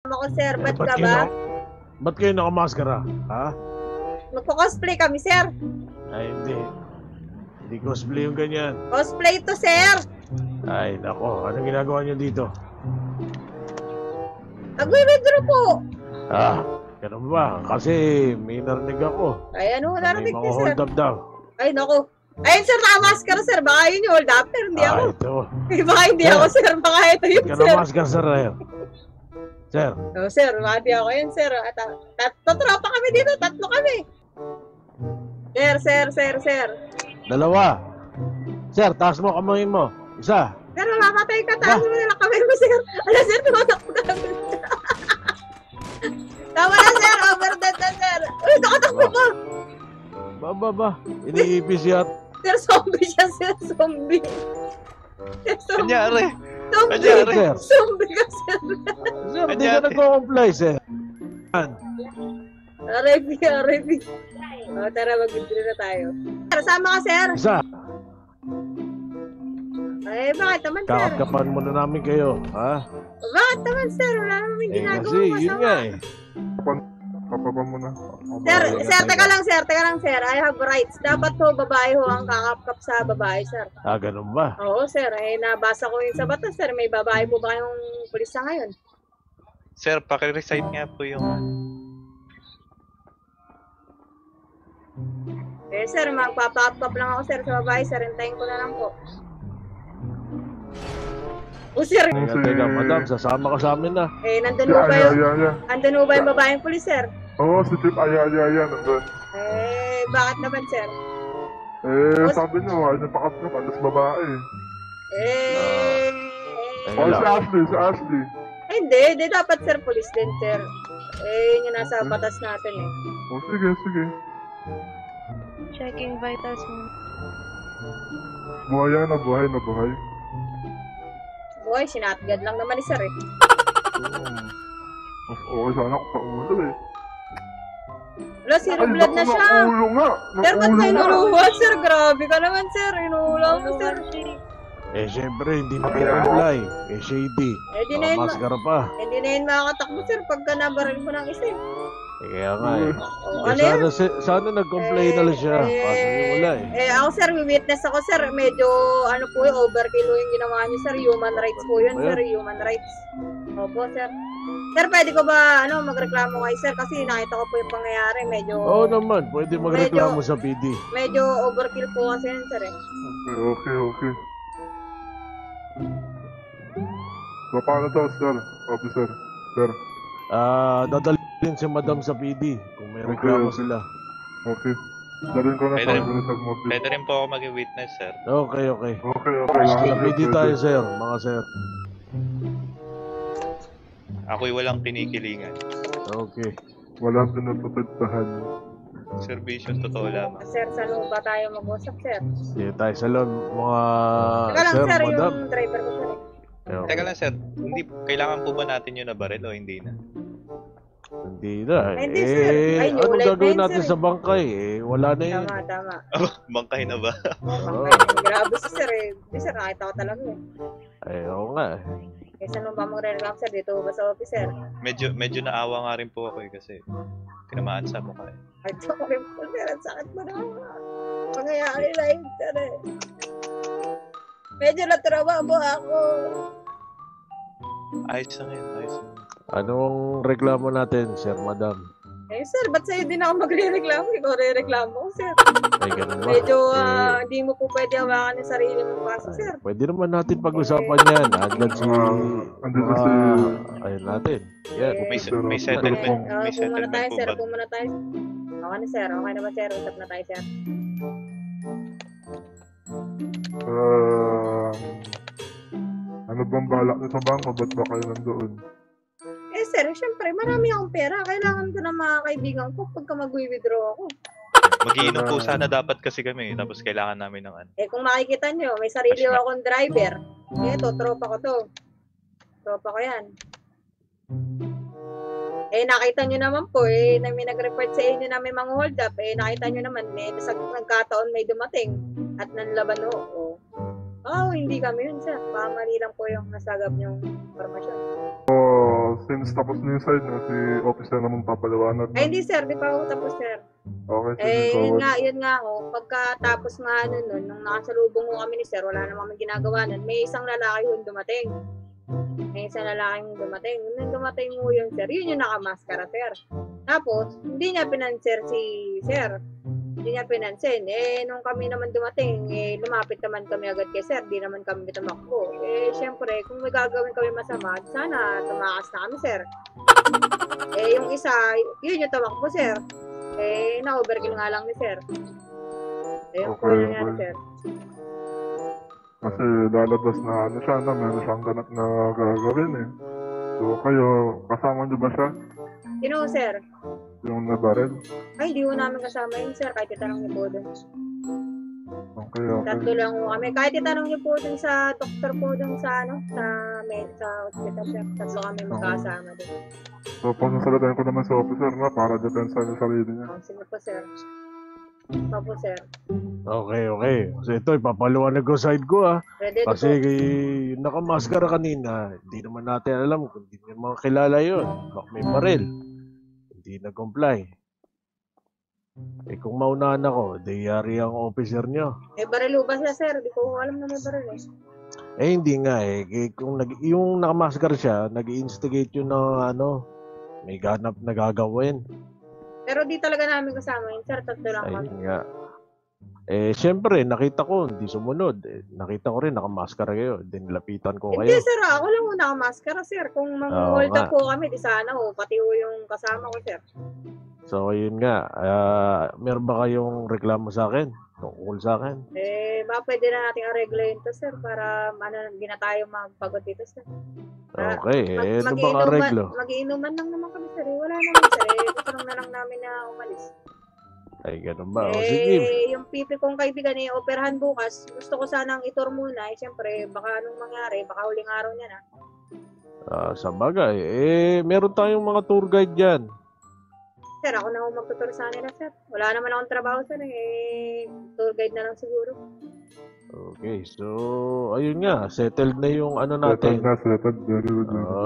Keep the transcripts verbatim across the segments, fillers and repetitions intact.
Ako, sir. Eh, Ba't ba't ka kayo ba? na- Ba't kayo nakamaskara? Ha? Magpo-cosplay kami, sir. Ay, hindi. Hindi cosplay yung ganyan. Cosplay to, sir. Ay, nako. Anong ginagawa niyo dito? Nag-withdraw po. Ah, ganun ba? Kasi may narinig ako. Ay, ano May narinig mga niyo, sir? hold up daw. Ay, naku. Ayun, sir, nakamaskara, sir. Baka yun yung hold up, sir. Hindi Ah, ako. ito. Eh, baka hindi Sir. ako, sir. Baka ito yun, Ka sir. namaskar, sir. Sir. Sir. Oh, sir, baka hindi ako yun, sir. At, tat tatropa kami dito. Tatlo kami. Sir, sir, sir, sir. Dalawa. Sir, taas mo kamay mo. Isa. Sir, mamamatay ka. Taas mo nila kamay mo, sir. Ano, sir, tumatakbo ka. Tama na, sir. Overdone na, sir. Uy, nakatakbo Ba. pa. Ba, ba, ba. Iniipis yat. Sir, zombie siya, sir. Zombie. Sir, zombie. Kanyari. Zombie. Kanyari. Sir. Zombie ka, sir. Sir, hindi ka Kanyari. nagko-comply, sir. Yan. Revi, revi. O, tara, mag-withdraw na tayo. Sir, sama ka, sir. Isa. Ay, bakit naman, sir? Kakakapan muna namin kayo. Ha? Bakit naman, sir? Wala naman Eh, ginagawa kasi yun masama. nga eh. Kapapa mo na. Sir, Okay, sir, okay. teka lang, sir. Teka lang, sir. I have rights. Dapat po, babae ho ang kakapkap sa babae, sir. Ah, ganun ba? Oo, sir. Eh, nabasa ko yun sa batas, sir. May babae po ba kayong pulis sa ngayon? Sir, paki-recite nga po yung... Eh, sir, magpapakapkap lang ako, sir, sa babae, sir. Hintayin ko na lang po. O, sir. Teka, teka, madam, sasama ka sa amin na. Eh, nandun Si ho ba Aya, yung... Aya, Aya. Nandun ho ba yung babaeng pulis, sir? Oo, si Tip Aya, Aya, Aya. Nandun. Eh, bakit naman, sir? Eh, Boss- sabi niyo, ay napakapkap, alas babae. Eh... Teka Oh, si lang. Ashley, si Ashley. Eh, hindi. Hindi dapat, sir, pulis din, sir. Eh, yun yung nasa batas natin, eh. Oh, sige, sige. Checking vitals mo. Buhay na, buhay na, buhay. Boy, sinatgad lang naman ni sir, eh. Mas okay sana ako sa ulo eh. Wala, zero blood na naku, siya. Naulo nga. Sir, ba't Naulo may nga. inuruhan, sir? Grabe ka naman, sir. Inuulang mo, sir. Eh, syempre, hindi nag-comply. Eh, shady. Eh, di na yun, ma- Namaskara pa. eh, di na yun makakatakbo, sir, pagka nabaril mo ng isa, eh. Eh, kaya nga eh. O, Eh, ano yun? sana, si- sana nag-comply na lang siya. Kaso yung wala eh. Eh, ako, sir, witness ako, sir. Medyo, ano po yung overkill po yung ginawa niyo, sir. Human rights po yun, sir. Human rights. Opo, sir. Sir, pwede ko ba, ano, magreklamo kay sir? Kasi nakita ko po yung pangyayari. Medyo, Oo naman, pwede magreklamo sa P D. medyo overkill po kasi yun, sir, eh. Okay, okay, okay. So, paano daw, sir? Officer, sir. Ah, dadalhin si madam sa P D kung may Okay, reklamo okay. sila. Okay. Dalhin ko na Pwede sa rin- akin sa motive. Pwede rin po ako maging witness, sir. Okay, okay. Okay, okay. Sa Lahat P D pwede. tayo, sir, mga sir. Ako'y walang kinikilingan. Okay. Walang pinuprotektahan. Servisyo, totoo lamang. Sir, saan ho ba tayo mag-usap, sir? Sige tayo sa loob, mga Teka lang, sir, sir, madam. yung driver ko, sir, eh. Okay. Teka lang, sir. Hindi, kailangan po ba natin yun na baril o hindi na? Hindi na. Ay, hindi, eh, sir. Ay, new anong life na gagawin yun, natin sir, sa bangkay? Eh, wala na yun. Tama, tama. Bangkay na ba? Oo. Ay, grabe si sir, eh. Di, sir, nakita ko talaga, eh. Ay, oo nga. eh. Eh, saan mo ba magre-reclam, sir? Dito ba sa office, sir? Medyo, medyo naawa nga rin po ako eh kasi tinamaan sa mukha eh. Ay, ito ko rin po, sir. Ang sakit mo naman. Pangyayari na yun, sir, eh. Medyo natrawa mo ako. Ayos lang yun, ayos lang. Anong reklamo natin, sir, madam? Eh, sir, ba't sa'yo din ako magre-reklamo? Ikaw re-reklamo ko, sir. Ay, ganun ba? Medyo, Eh, ah, hindi mo po pwede hawakan yung sarili mong kaso, sir. pwede naman natin pag-usapan yan. Andyan si... Ah, andyan na mga- si- Ayun natin. Yan. Eh, May, Sir, may sir, settlement, kung- Ah, may upo muna tayo, settlement po sir. ba? Upo muna tayo. Okay na, sir. Okay na ba, sir? Usap na tayo, sir. Ah, ano bang balak nito bang? O ba't ba kayo nandoon? Eh, sir, syempre, marami akong pera. Kailangan ko ng mga kaibigan ko pagka mag-withdraw ako. Magiinom po sana dapat kasi kami tapos kailangan namin ng ano. Eh, kung makikita nyo, may sarili Mas ma- akong driver. Eh, ito, tropa ko to. Tropa ko yan. Eh, nakita nyo naman po, eh, na may nag-report sa inyo na may mga hold up. Eh, nakita nyo naman, may sa nagkataon may dumating at nanlaban o. Oh, oh, hindi kami yun, sir. Pamali lang po yung nasagap yung impormasyon. Oh, since tapos na yung side na, si officer naman papaliwanag. Ay, hindi sir, di pa ako tapos sir. Okay, sige, Eh, go yun on. nga, yun nga ho, pagkatapos nga nun, nun, nung nakasalubong ho kami ni sir, wala namang ginagawa nun, may isang lalaki yung dumating. May isang lalaki yung dumating. Nung dumating ho yun sir, yun yung nakamaskara sir. Tapos, hindi niya pinanser si sir. Hindi niya pinansin. Eh, nung kami naman dumating, eh, lumapit naman kami agad kay sir. Di naman kami tumakbo. Eh, syempre, kung may gagawin kami masama, sana tumakas na kami, sir. Eh, yung isa, yun yung tumakbo, sir. Eh, na-overkill nga lang ni sir. Eh, yung Okay, okay, nangyari, okay. sir. Kasi lalabas na ano siya, na meron siyang ganap na gagawin eh. So kayo, kasama niyo ba siya? Sino, sir? Yung nabaril? Ay, hindi ko namin kasama yun, sir. Kahit itanong niyo po dun. Okay, okay. Tatlo lang ho kami. Kahit itanong niyo po dun sa doktor po dun sa, ano, sa, med, sa hospital, sir. Tatlo kami magkasama dun. So pasasalatayin ko naman sa officer na para depensa niya sarili niya. Oh, sige po, sir. Opo, sir. Okay, okay. Kasi ito, ipapaliwanag ko side ko ah. Ready Kasi po. yung nakamaskara kanina, hindi naman natin alam kung hindi naman mga kilala yun. Baka may baril. Hindi nag-comply. Eh kung maunahan ako, dayari ang officer nyo. May baril ba siya, sir? Di ko alam na may baril eh. Eh hindi nga eh. Eh, Kung nag, yung nakamaskara siya, nag-instigate yun ng ano, may ganap na gagawin. Pero di talaga namin kasama yun, sir. Tatlo lang kami. Ayun nga. Eh, syempre, nakita ko, hindi sumunod. Eh, nakita ko rin, nakamaskara kayo. Then, lapitan ko Hindi, kayo. sir. Ako lang muna nakamaskara, sir. Kung Oo mang-hold nga. up po kami, di sana ho. Pati ho yung kasama ko, sir. So, ayun nga. Ah, meron ba kayong reklamo sa akin? Tungkol sa akin? Eh, ba pwede na natin areglayin to, sir. Para ano, hindi na tayo magpagod dito, sir. Ah, Okay. Eh, ano bang mag-iinuman, areglo? mag-iinuman lang naman kami, sir. Eh. Wala naman, sir. Eh, gusto lang na lang namin na umalis. Ay, ganun ba? O, eh, sige. yung pipi kong kaibigan eh, operahan bukas. Gusto ko sanang itur muna. Eh, siyempre, baka anong mangyari. Baka huling araw niya na. Ah, sa bagay. Eh, meron tayong mga tour guide dyan. Sir, ako na ako magtutur sa nila, sir. Wala naman akong trabaho, sir. Eh, tour guide na lang siguro. Okay. So, ayun nga. Settled na yung ano Settled natin. na, settled. Very good. Oo.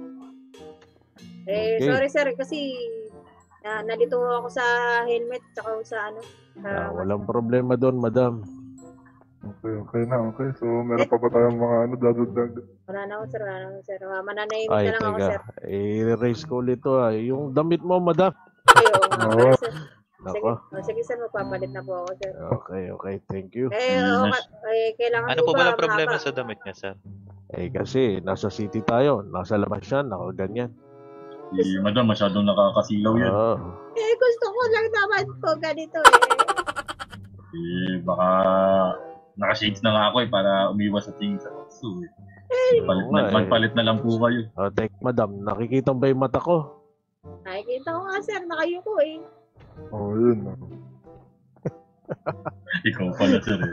Eh, Okay. sorry, sir. Kasi, na, nalito ako sa helmet, tsaka sa ano. Sa, Ah, walang problema doon, madam. Okay, okay na, okay. So meron pa ba tayong mga ano, dadagdag? wala na ako, sir. Wala na ako, sir. Uh, mananahimik Ay, na lang ako, teka. sir. I-raise ko ulit to ah. Yung damit mo, madam. Ay, oo nga, Oo. pala, sir. Sige, Nako. oh, sige, sir. Magpapalit na po ako, sir. Okay, okay. Thank you. Eh, oo, ka- eh, kailangan Ano po ba ang problema sa damit niya, sir? Eh, kasi nasa city tayo. Nasa labas siya. Naka ganyan. Eh, madam, masyadong nakakasilaw yan. Oo. Eh, gusto ko lang naman po ganito eh. Eh, baka nakashades na nga ako eh, para umiwas sa tingin sa tukso eh. Magpalit Oo nga na, eh. magpalit na lang po kayo. Oh, tek, madam, nakikita ba yung mata ko? Nakikita ko nga, sir. Nakayuko eh. Oh, yun. ah. Ikaw pala, sir eh.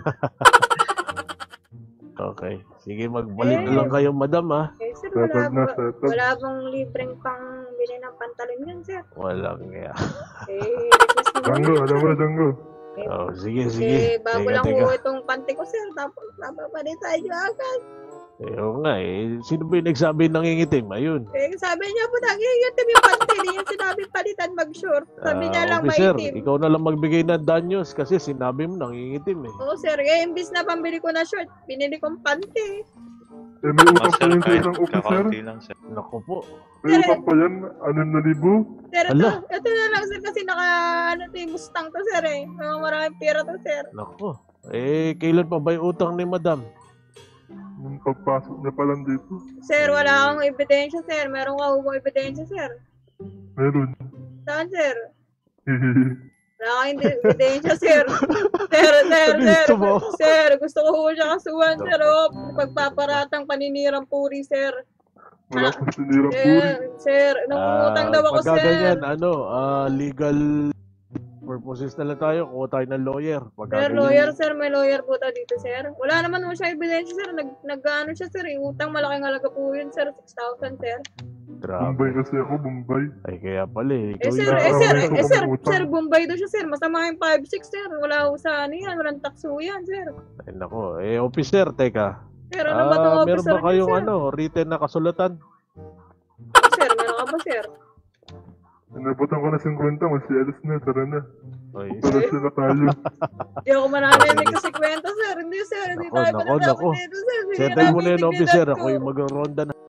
Okay. Sige, magbalik na lang kayo, madam, ah. Eh, sir, wala, Settled na, ba, settled. wala bang libreng pang bili ng pantalon yun, sir? Walang kaya. Eh, request mo Danggo, muna, alam mo, sir. Danggo. Oh, sige, sige. Eh, bago Teka, lang teka. po itong panty ko, sir. Tapos, napapalitan nyo agad. Eh, oo nga, eh. Sino ba yung nagsabi nangingitim? Ayun. Eh, sabi niya po, nangigitim yung panty. Hindi yung sinabi palitan mag-short. Sabi niya Ah, lang, officer, maitim. ikaw na lang magbigay ng danyos kasi sinabi mo nangingitim, eh. Oo, sir. Eh, imbis na pambili ko na short, pinili kong panty. Eh, may utang pa Master, yun sa kahit isang officer. kakaunti lang, sir. Naku po. May utang pa yan, anim na libo. Sir, ito, Ala. ito na lang, sir, kasi naka, ano to, yung Mustang to, sir, eh. Mga maraming pera to, sir. Naku. Eh, kailan pa ba yung utang ni madam? Nung pagpasok niya pa lang dito. Sir, wala akong ebidensya, sir. Meron ka ubang ebidensya, sir. Meron. Saan, sir? Wala akong ebidensya, sir. Sir, sir, sir. Gusto mo? Sir, gusto ko ho siya kasuhan, sir. Oh, pagpaparatang paninirang puri, sir. Wala akong sinirang puri. Eh, sir, nangungutang daw ako, pagka sir. ganyan, ano, ah, legal purposes na lang tayo. Kuha tayo ng lawyer. Pagka Sir, ganyan. lawyer, sir. May lawyer po tayo dito, sir. Wala naman mo siya ebidensya, sir. Nag, nag ano siya, sir. eh. Utang malaking halaga po yun, sir. six thousand, sir. Bombay Grabe. kasi ako, Bombay. Ay, kaya pala eh. Eh, Ikaw sir, yung eh, sir, nakakawin ko eh, sir, kung utang. sir, Bombay daw siya, sir. Masama yung five six, sir. Wala ho sa ano yan. Walang takso yan, sir. Ay, nako. Eh, officer, teka. Sir, ano ba itong Ah, meron officer ba kayong niyo, sir? ano, written na kasulatan? Sir, meron ka ba, sir? Inabutan ko na fifty, masyalas na, tara na. Oy, Tara sila tayo. Hindi ako mananimik kasi kwento, sir. Hindi, sir. Hindi Nako, tayo nako, mananamit nako. dito, sir. Sige settle na, mo na yun, meeting officer. din Ako yung mag-ronda na.